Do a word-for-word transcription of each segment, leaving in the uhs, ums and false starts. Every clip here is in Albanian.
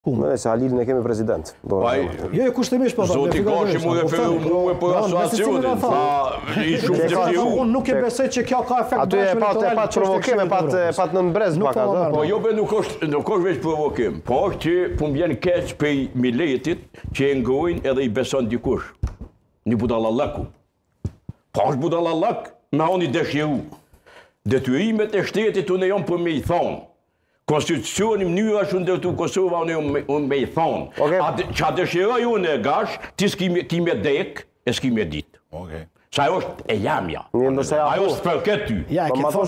Në se Halilin e kemi prezident. Jo, jo kushtimisht po. Zoti Gashi mu referu mua për asociacionin. I shumë të fiu. Unë nuk e besoj që kjo ka efekt aty e pat e pat provokim, e pat e pat në brez pak atë. Po jo be nuk është nuk është veç provokim. Po është që po m'vjen keq prej miletit që e ngojnë edhe i beson dikush. Një budallallaku. Po është budallallak me oni dëshiru. Detyrimet e shtetit unë jam për me i thonë. Konstitucioni mënyra është ndërtu Kosova unë me i thonë. Që a dëshiroj unë e gash, ti s'ki me dek, e s'ki me dit. Sa ajo është e jamja. Ajo është përket ty. Ja,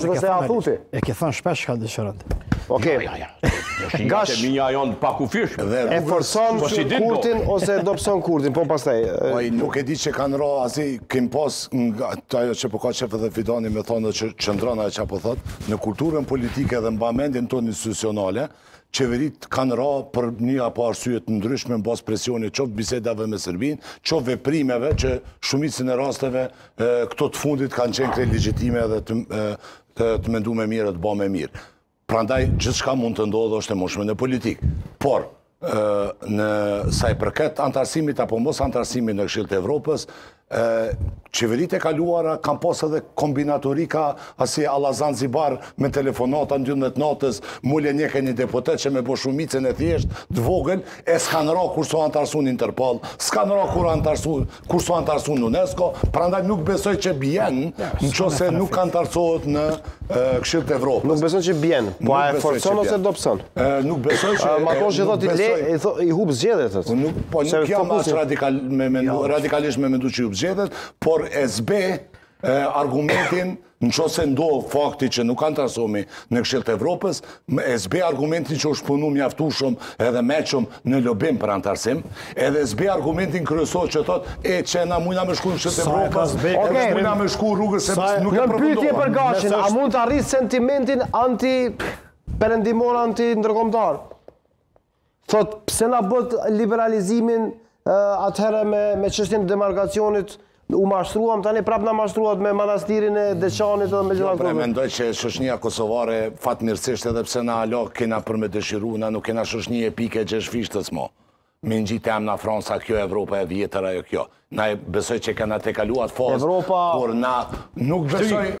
e ke thonë shpesh ka dëshirën. Oke. Gash minja janë pak u fishme. E forson Kurtin ose dopson Kurtin, po pastaj. Nuk e di që kanë ra, asi kem pas ajo që po ka qef edhe Fidani me thonë që qëndrana e që po thot, në kulturën politike dhe mbamendjen tonë institucionale, qeverit kanë ra për një apo arsyet në ndryshme në bas presioni qoftë bisedave me Serbin, qoftë veprimeve që shumicën e rasteve këto të fundit kanë qenë krejt legjitime dhe të mendu me mirë dhe të ba me mirë. Prandaj, gjithë shka mund të ndodhë është e moshme në politikë. Por, në saj përket antarësimit apo mos antarësimit në Këshillin e Evropës, qeverit e kaluara kanë pas edhe kombinatorika asi alla Zanzibar me telefonata në dymbëdhjetë natës, mule njeke një deputet që me bo shumicën e thjesht të vogël, e s'kanë ra kur so antarësun Interpol, s'kanë ra kur so antarësun UNESCO, prandaj nuk besoj që bjen në që se nuk antarësohet në Këshillin e Evropës. Nuk besoj që bjen, po a e forcon ose dopson? Nuk besoj që... Ma kosh që thot i le, i hub zgjedhjet. Po nuk jam as radikalisht me mendu që i hub zgjedhjet, por e zbe argumentin, në që se ndohë fakti që nuk kanë tarsomi në Këshillin e Evropës, e zbe argumentin që është punu mjaftushëm edhe meqëm në lobim për antarësim, edhe zbe argumentin kryesor që thot, e që na mujna me shku në Këshillin e Evropës, edhe mujna me shku rrugës se nuk e përfundohet. Në pyetje për Gashin, a mund të arrit sentimentin anti-perendimor, anti-ndërkombëtar? Thot, pse na bët liberalizimin atëherë me çështjen e demarkacionit, u mashtruam, tani prap na mashtruat me manastirin e Deçanit dhe me gjitha këto. Jo, mendoj që shoqënia kosovare fatmirësisht edhe pse na alo kena për me dëshiru, na nuk kena shoqëni epike gjesh fishtës mo. Me në gjitë em na Franca, kjo Evropa e vjetër ajo kjo. Na besoj që kena te kaluat fazë, por na nuk besoj...